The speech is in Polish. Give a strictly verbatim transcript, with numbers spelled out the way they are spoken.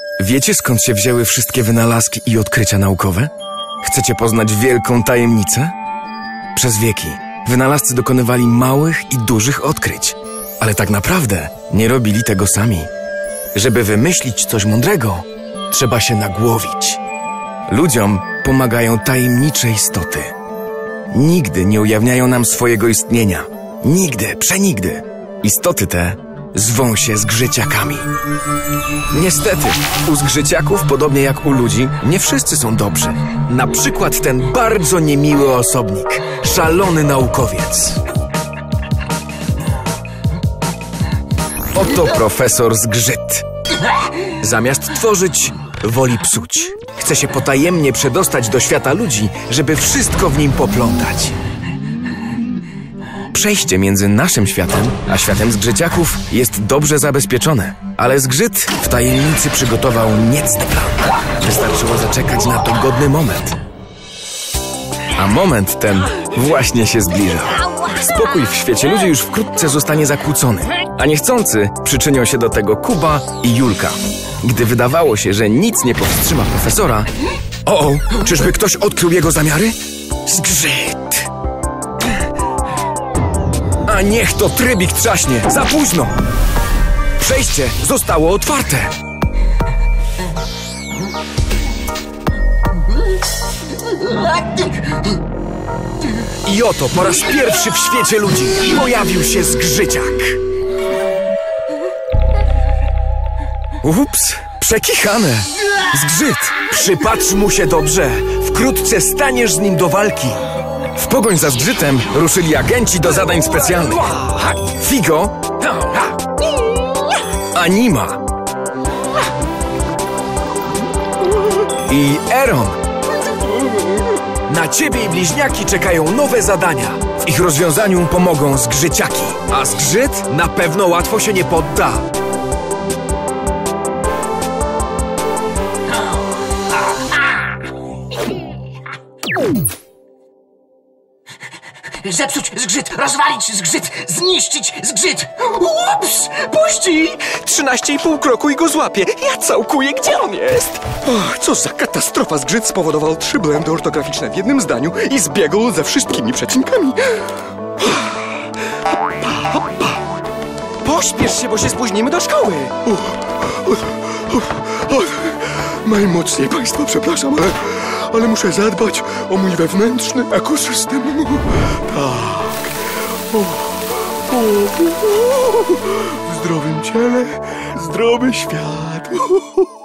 Wiecie, skąd się wzięły wszystkie wynalazki i odkrycia naukowe? Chcecie poznać wielką tajemnicę? Przez wieki wynalazcy dokonywali małych i dużych odkryć, ale tak naprawdę nie robili tego sami. Żeby wymyślić coś mądrego, trzeba się nagłowić. Ludziom pomagają tajemnicze istoty. Nigdy nie ujawniają nam swojego istnienia. Nigdy, przenigdy. Istoty te zwą się zgrzyciakami. Niestety, u zgrzyciaków, podobnie jak u ludzi, nie wszyscy są dobrzy. Na przykład ten bardzo niemiły osobnik, szalony naukowiec. Oto profesor Zgrzyt. Zamiast tworzyć, woli psuć. Chce się potajemnie przedostać do świata ludzi, żeby wszystko w nim poplątać. Przejście między naszym światem a światem zgrzyciaków jest dobrze zabezpieczone, ale Zgrzyt w tajemnicy przygotował niecny plan. Wystarczyło zaczekać na dogodny moment. A moment ten właśnie się zbliża. Spokój w świecie ludzi już wkrótce zostanie zakłócony, a niechcący przyczynią się do tego Kuba i Julka. Gdy wydawało się, że nic nie powstrzyma profesora... O, o, czyżby ktoś odkrył jego zamiary? Zgrzyt! A niech to trybik trzaśnie! Za późno! Przejście zostało otwarte! I oto po raz pierwszy w świecie ludzi pojawił się zgrzyciak. Ups, przekichane. Zgrzyt, przypatrz mu się dobrze. Wkrótce staniesz z nim do walki. W pogoń za Zgrzytem ruszyli agenci do zadań specjalnych. Figo, Anima i Eron. Na ciebie i bliźniaki czekają nowe zadania. W ich rozwiązaniu pomogą zgrzyciaki. A Zgrzyt na pewno łatwo się nie podda. Zepsuć Zgrzyt, rozwalić Zgrzyt, zniszczyć Zgrzyt. Ups, puści! Trzynaście i pół kroku i go złapię. Ja całkuję, gdzie on jest? Och, co za katastrofa. Zgrzyt spowodował trzy błędy ortograficzne w jednym zdaniu i zbiegł ze wszystkimi przecinkami. Pośpiesz się, bo się spóźnimy do szkoły. Najmocniej państwa przepraszam, ale, ale muszę zadbać o mój wewnętrzny ekosystem. Tak. O, o, o, o. W zdrowym ciele zdrowy świat.